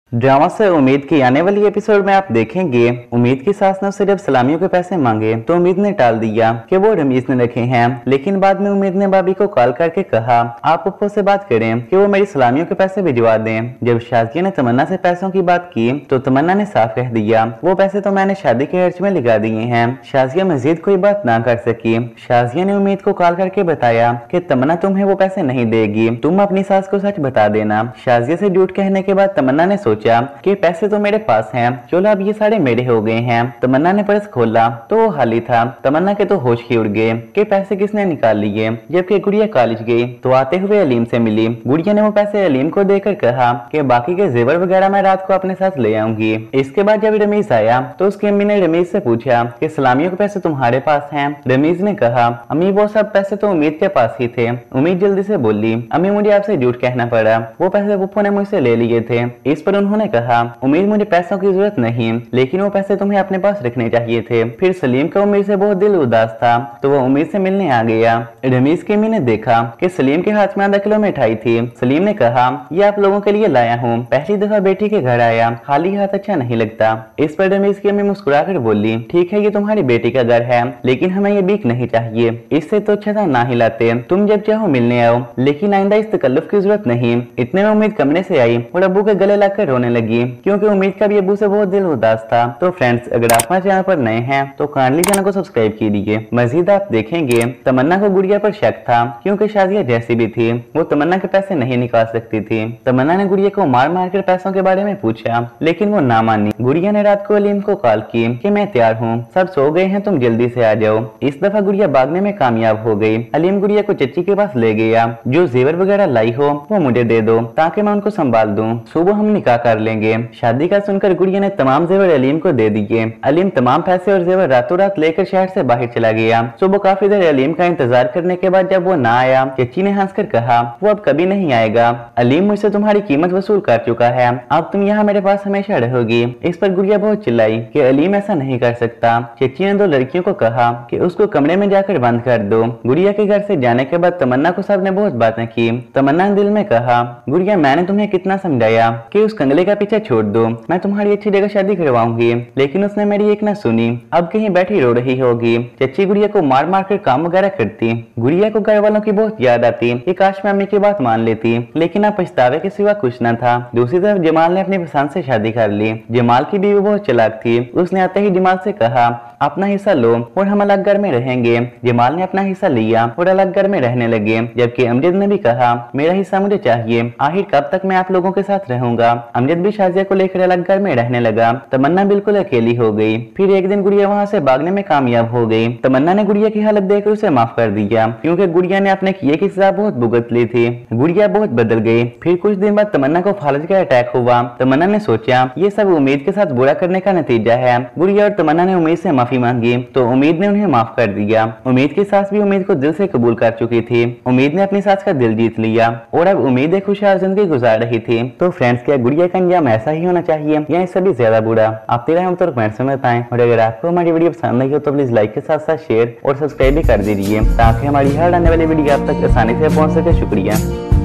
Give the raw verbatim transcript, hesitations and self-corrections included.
Drama से उम्मीद की आने वाली एपिसोड में आप देखेंगे उम्मीद की सास ने उससे जब सलामियों के पैसे मांगे तो उम्मीद ने टाल दिया कि वो रमीज ने रखे हैं। लेकिन बाद में उम्मीद ने भाभी को कॉल करके कहा आप पप्पो से बात करें कि वो मेरी सलामियों के पैसे भिजवा दें। जब शाजिया ने तमन्ना से पैसों की बात की तो तमन्ना ने साफ कह दिया वो पैसे तो मैंने शादी के खर्च में लगा दिए हैं। शाजिया मजीद कोई बात ना कर सकी। शाजिया ने उम्मीद को कॉल करके बताया कि तमन्ना तुम्हें वो पैसे नहीं देगी, तुम अपनी सास को सच बता देना। शाजिया से झूठ कहने के बाद तमन्ना ने सोचा कि पैसे तो मेरे पास हैं, चलो अब ये सारे मेरे हो गए हैं। तमन्ना ने पर्स खोला तो वो खाली था। तमन्ना के तो होश ही उड़ गए कि पैसे किसने निकाल लिए। जबकि गुड़िया कॉलेज गई तो आते हुए अलीम से मिली। गुड़िया ने वो पैसे अलीम को देकर कहा कि बाकी के जेवर वगैरह मैं रात को अपने साथ ले आऊंगी। इसके बाद जब रमीज आया तो उसकी अम्मी ने रमीज से पूछा कि सलामियों के पैसे तुम्हारे पास हैं। रमीज ने कहा अम्मी वो सब पैसे तो उम्मीद के पास ही थे। उम्मीद जल्दी से बोली अम्मी मुझे आपसे झूठ कहना पड़ा, वो पैसे पप्पू ने मुझसे ले लिए थे। इस पर उन्होंने कहा उम्मीद मुझे पैसों की जरूरत नहीं, लेकिन वो पैसे तुम्हें अपने पास रखने चाहिए थे। फिर सलीम का उम्मीद से बहुत दिल उदास था तो वो उम्मीद से मिलने आ गया। रमीज की अम्मी ने देखा कि सलीम के हाथ में आधा किलो मिठाई थी। सलीम ने कहा ये आप लोगों के लिए लाया हूँ, पहली दफा बेटी के घर आया, खाली हाथ अच्छा नहीं लगता। इस पर रमीज की अम्मी मुस्कुराकर बोली ठीक है ये तुम्हारी बेटी का घर है, लेकिन हमें ये बीक नहीं चाहिए, इससे तो अच्छा था ना ही लाते। तुम जब चाहो मिलने आओ, लेकिन आइंदा इस तकल्लुफ की जरूरत नहीं। इतने में उम्मीद कमरे से आई और अब्बू के गले लगकर रोने लगी क्योंकि उम्मीद का भी अब्बू से बहुत दिल उदास था। तो फ्रेंड्स अगर आप हमारे चैनल पर नए हैं तो काइंडली चैनल को सब्सक्राइब कीजिए। मजीद आप देखेंगे तमन्ना को गुड़िया पर शक था क्योंकि शाजिया जैसी भी थी वो तमन्ना के पैसे नहीं निकाल सकती थी। तमन्ना ने गुड़िया को मार मार कर पैसों के बारे में पूछा लेकिन वो ना मानी। गुड़िया ने रात को अलीम को कॉल की कि मैं तैयार हूँ, सब सो गए हैं, तुम जल्दी से आ जाओ। इस दफा गुड़िया भागने में कामयाब हो गई। अलीम गुड़िया को चच्ची के पास ले गया, जो जेवर वगैरह लाई हो वो मुझे दे दो ताकि मैं उनको संभाल दूं, सुबह हम निकाह कर लेंगे। शादी का सुनकर गुड़िया ने तमाम जेवर अलीम को दे दिए। अलीम तमाम पैसे और जेवर रातों रात लेकर शहर से बाहर चला गया। सुबह काफी देर अलीम का इंतजार करने के बाद जब वो ना आया चच्ची ने हंसकर कहा वो अब कभी नहीं आएगा, अलीम मुझसे तुम्हारी कीमत वसूल कर चुका है, अब तुम यहाँ मेरे पास हमेशा रहोगी। इस पर गुड़िया बहुत चिल्लाई कि अलीम ऐसा नहीं कर सकता। चच्ची ने दो लड़कियों को कहा कि उसको कमरे में जाकर बंद कर दो। गुड़िया के घर से जाने के बाद तमन्ना को सबने बहुत बातें की। तमन्ना ने दिल में कहा गुड़िया मैंने तुम्हें कितना समझाया कि उस कंगले का पीछे छोड़ दो, मैं तुम्हारी अच्छी जगह शादी करवाऊंगी, लेकिन उसने मेरी एक ना सुनी, अब कहीं बैठी रो रही होगी। चच्ची गुड़िया को मार मार कर काम वगैरह करती। गुड़िया को घर वालों की बहुत याद आती कि काश मैं अम्मी की बात मान लेती, लेकिन अब पछतावे के सिवा कुछ न था। दूसरी तरफ जमाल ने अपनी पसंद से शादी कर ली। जमाल की बीवी बहुत चालाक थी, उसने आते ही जमाल से कहा अपना हिस्सा लो और हम अलग घर में रहेंगे। जमाल ने अपना हिस्सा लिया और अलग घर में रहने लगे, जबकि अमजद ने भी कहा मेरा हिस्सा मुझे चाहिए, आखिर कब तक मैं आप लोगों के साथ रहूंगा। अमजद भी शाजिया को लेकर अलग घर में रहने लगा। तमन्ना बिल्कुल अकेली हो गई। फिर एक दिन गुड़िया वहाँ से भागने में कामयाब हो गई। तमन्ना ने गुड़िया की हालत देखकर उसे माफ कर दिया क्योंकि गुड़िया ने अपने किए की सजा बहुत भुगत ली थी। गुड़िया बहुत बदल गई। फिर कुछ दिन बाद तमन्ना को फालज का अटैक हुआ। तमन्ना ने सोचा ये सब उम्मीद के साथ बुरा करने का नतीजा है। गुड़िया और तमन्ना ने उम्मीद से माफी मांगी तो उम्मीद ने उन्हें माफ कर दिया। उम्मीद की सास भी उम्मीद को दिल से कबूल कर चुकी थी। उम्मीद ने अपनी सास का दिल जीत लिया और अब उम्मीद एक खुशहाल जिंदगी गुजार रही थी। तो फ्रेंड्स क्या गुड़िया का अंजाम ऐसा ही होना चाहिए या इससे भी ज्यादा बुरा? आप तेरा हम तो कमेंट्स में बताएं। और अगर आपको हमारी वीडियो पसंद आई हो तो प्लीज लाइक के साथ साथ शेयर और सब्सक्राइब भी कर दीजिए ताकि हमारी हर आने वाली वीडियो आप तक आसानी से पहुंच सके। शुक्रिया।